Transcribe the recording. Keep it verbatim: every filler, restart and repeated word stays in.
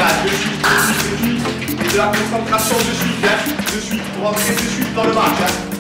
regarde, je suis, je suis, je suis, et de la concentration, je suis, hein, je suis, pour entrer, je suis dans le match, hein.